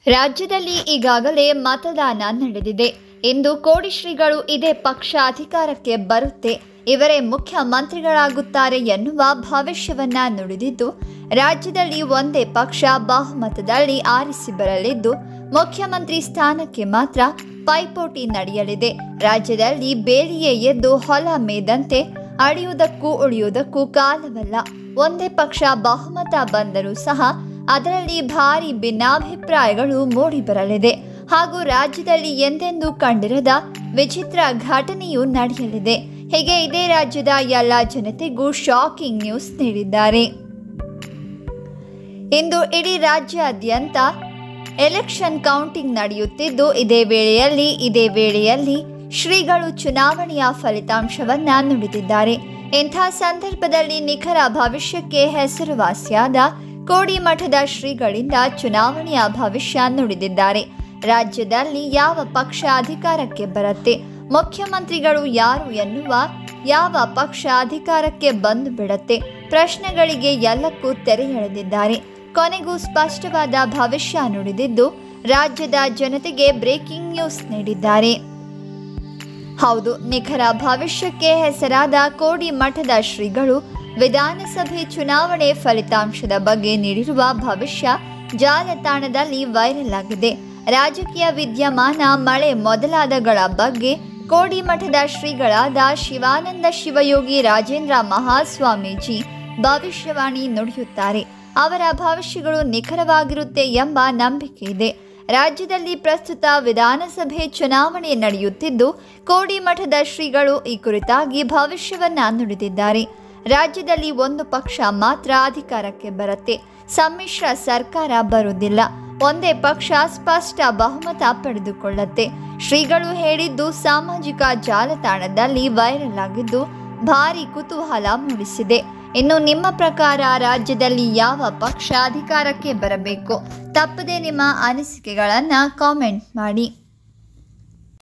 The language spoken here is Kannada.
ರಾಜ್ಯದಲ್ಲಿ ಈಗಾಗಲೇ ಮತದಾನ ನಡೆದಿದೆ. ಇಂದು ಕೋಡಿ ಶ್ರೀಗಳು ಇದೇ ಪಕ್ಷ ಅಧಿಕಾರಕ್ಕೆ ಬರುತ್ತೆ, ಇವರೇ ಮುಖ್ಯಮಂತ್ರಿಗಳಾಗುತ್ತಾರೆ ಎನ್ನುವ ಭವಿಷ್ಯವನ್ನ ನುಡಿದಿದ್ದು, ರಾಜ್ಯದಲ್ಲಿ ಒಂದೇ ಪಕ್ಷ ಬಹುಮತದಲ್ಲಿ ಆರಿಸಿ ಬರಲಿದ್ದು, ಮುಖ್ಯಮಂತ್ರಿ ಸ್ಥಾನಕ್ಕೆ ಮಾತ್ರ ಪೈಪೋಟಿ ನಡೆಯಲಿದೆ. ರಾಜ್ಯದಲ್ಲಿ ಬೇಲಿಯೇ ಎದ್ದು ಹೊಲ ಮೇದಂತೆ ಅಳಿಯುವುದಕ್ಕೂ ಉಳಿಯುವುದಕ್ಕೂ ಕಾಲವಲ್ಲ. ಒಂದೇ ಪಕ್ಷ ಬಹುಮತ ಬಂದರೂ ಸಹ ಅದರಲ್ಲಿ ಭಾರಿ ಭಿನ್ನಾಭಿಪ್ರಾಯಗಳು ಮೂಡಿಬರಲಿದೆ ಹಾಗೂ ರಾಜ್ಯದಲ್ಲಿ ಎಂದೆಂದೂ ಕಂಡಿರದ ವಿಚಿತ್ರ ಘಟನೆಯೂ ನಡೆಯಲಿದೆ. ಹೀಗೆ ಇದೇ ರಾಜ್ಯದ ಎಲ್ಲ ಜನತೆಗೂ ಶಾಕಿಂಗ್ ನ್ಯೂಸ್ ನೀಡಿದ್ದಾರೆ. ಇಂದು ಇಡೀ ರಾಜ್ಯಾದ್ಯಂತ ಎಲೆಕ್ಷನ್ ಕೌಂಟಿಂಗ್ ನಡೆಯುತ್ತಿದ್ದು, ಇದೇ ವೇಳೆಯಲ್ಲಿ ಶ್ರೀಗಳು ಚುನಾವಣೆಯ ಫಲಿತಾಂಶವನ್ನ ನುಡಿದಿದ್ದಾರೆ. ಇಂಥ ಸಂದರ್ಭದಲ್ಲಿ ನಿಖರ ಭವಿಷ್ಯಕ್ಕೆ ಹೆಸರುವಾಸಿಯಾದ ಕೋಡಿ ಮಠದ ಶ್ರೀಗಳಿಂದ ಚುನಾವಣೆಯ ಭವಿಷ್ಯ ನುಡಿದಿದ್ದಾರೆ. ರಾಜ್ಯದಲ್ಲಿ ಯಾವ ಪಕ್ಷ ಅಧಿಕಾರಕ್ಕೆ ಬರುತ್ತೆ, ಮುಖ್ಯಮಂತ್ರಿಗಳು ಯಾರು ಎನ್ನುವ ಯಾವ ಪಕ್ಷ ಅಧಿಕಾರಕ್ಕೆ ಬಂದು ಬಿಡುತ್ತೆ ಪ್ರಶ್ನೆಗಳಿಗೆ ಎಲ್ಲಕ್ಕೂ ತೆರೆ ಎಳೆದಿದ್ದಾರೆ. ಕೊನೆಗೂ ಸ್ಪಷ್ಟವಾದ ಭವಿಷ್ಯ ನುಡಿದಿದ್ದು, ರಾಜ್ಯದ ಜನತೆಗೆ ಬ್ರೇಕಿಂಗ್ ನ್ಯೂಸ್ ನೀಡಿದ್ದಾರೆ. ಹೌದು, ನಿಖರ ಭವಿಷ್ಯಕ್ಕೆ ಹೆಸರಾದ ಕೋಡಿ ಮಠದ ಶ್ರೀಗಳು ವಿಧಾನಸಭೆ ಚುನಾವಣೆ ಫಲಿತಾಂಶದ ಬಗ್ಗೆ ನೀಡಿರುವ ಭವಿಷ್ಯ ಜಾಲತಾಣದಲ್ಲಿ ವೈರಲ್ ಆಗಿದೆ. ರಾಜಕೀಯ ವಿದ್ಯಮಾನ, ಮಳೆ ಮೊದಲಾದಗಳ ಬಗ್ಗೆ ಕೋಡಿ ಮಠದ ಶ್ರೀಗಳಾದ ಶಿವಾನಂದ ಶಿವಯೋಗಿ ರಾಜೇಂದ್ರ ಮಹಾಸ್ವಾಮೀಜಿ ಭವಿಷ್ಯವಾಣಿ ನುಡಿಯುತ್ತಾರೆ. ಅವರ ಭವಿಷ್ಯಗಳು ನಿಖರವಾಗಿರುತ್ತೆ ಎಂಬ ನಂಬಿಕೆ ಇದೆ. ರಾಜ್ಯದಲ್ಲಿ ಪ್ರಸ್ತುತ ವಿಧಾನಸಭೆ ಚುನಾವಣೆ ನಡೆಯುತ್ತಿದ್ದು, ಕೋಡಿ ಮಠದ ಶ್ರೀಗಳು ಈ ಕುರಿತಾಗಿ ಭವಿಷ್ಯವನ್ನ ನುಡಿದಿದ್ದಾರೆ. ರಾಜ್ಯದಲ್ಲಿ ಒಂದು ಪಕ್ಷ ಮಾತ್ರ ಅಧಿಕಾರಕ್ಕೆ ಬರುತ್ತೆ, ಸಮ್ಮಿಶ್ರ ಸರ್ಕಾರ ಬರುವುದಿಲ್ಲ, ಒಂದೇ ಪಕ್ಷ ಸ್ಪಷ್ಟ ಬಹುಮತ ಪಡೆದುಕೊಳ್ಳುತ್ತೆ. ಶ್ರೀಗಳು ಹೇಳಿದ್ದು ಸಾಮಾಜಿಕ ಜಾಲತಾಣದಲ್ಲಿ ವೈರಲ್ ಆಗಿದ್ದು ಭಾರಿ ಕುತೂಹಲ ಮೂಡಿಸಿದೆ. ಇನ್ನು ನಿಮ್ಮ ಪ್ರಕಾರ ರಾಜ್ಯದಲ್ಲಿ ಯಾವ ಪಕ್ಷ ಅಧಿಕಾರಕ್ಕೆ ಬರಬೇಕು? ತಪ್ಪದೆ ನಿಮ್ಮ ಅನಿಸಿಕೆಗಳನ್ನು ಕಾಮೆಂಟ್ ಮಾಡಿ.